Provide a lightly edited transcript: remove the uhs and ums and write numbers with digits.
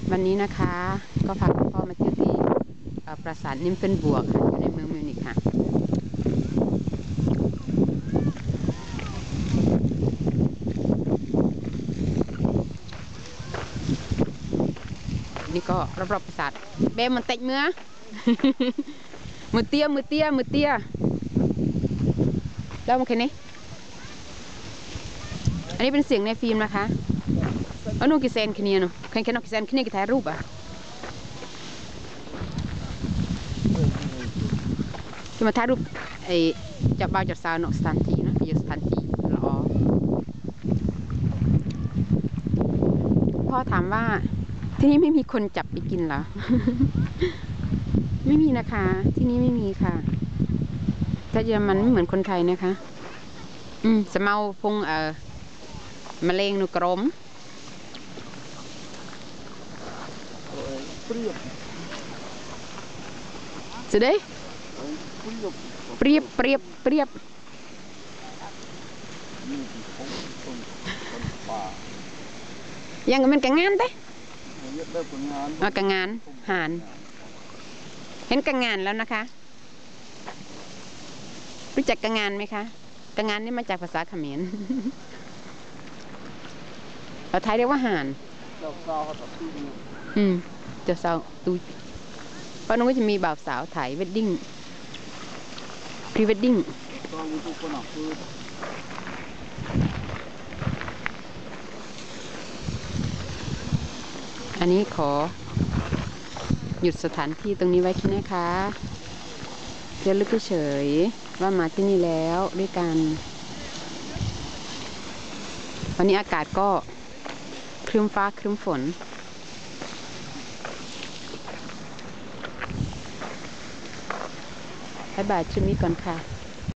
วันนี้นะคะก็พาคุณพ่อมาเที่ยวที่ปราสาทนิมเฟนบวกค่ะอยู่ในเมืองมิวนิกค่ะนี่ก็รอบๆปราสาทเบมมันเตะเมื่อ มือเตี้ยแล้วมันแค่นี้อันนี้เป็นเสียงในฟิล์มนะคะเอาหนูกิเซนคืนนี้เนาะแค่นกกิเซนคืนนี้กิถ่ายรูปอ่ะที่มาถ่ายรูปไอ้จับบ่าวจับสาวนกสถานที่นะไปอยู่สถานที่ละอพ่อถามว่าที่นี่ไม่มีคนจับไปกินเหรอ ไม่มีนะคะที่นี่ไม่มีค่ะแต่เยอรมันไม่เหมือนคนไทยนะคะสะเมาพงมะเร็งนุกรมสุดเลยเปรียบยังมันกังงานเต้กังงานหานเห็นกังงานแล้วนะคะรู้จักกังงานไหมคะกังงานนี่มาจากภาษาเขมรเราไทยเรียกว่าหานเจ้าสาวตูเพราะน้องก็จะมีบ่าวสาวถ่ายเวดดิ้งพรีเวดดิ้งอันนี้ขอหยุดสถานที่ตรงนี้ไว้คิดนะคะเรียนลึกเฉยว่ามาที่นี่แล้วด้วยกันวันนี้อากาศก็ครึ้มฟ้าครึ้มฝนบ๊ายบายชุดนี้ก่อนค่ะ